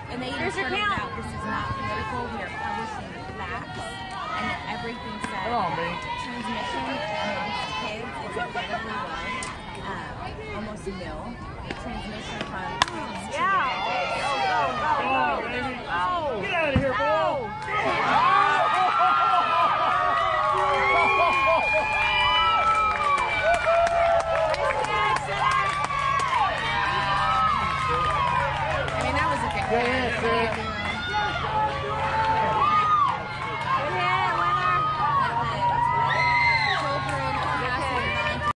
And they even started out, this is not political, we are publishing facts, and everything said transmission amongst kids is incredibly low, almost nil. Transmission from parents to Get out of here, ball! I mean, that was a good catch.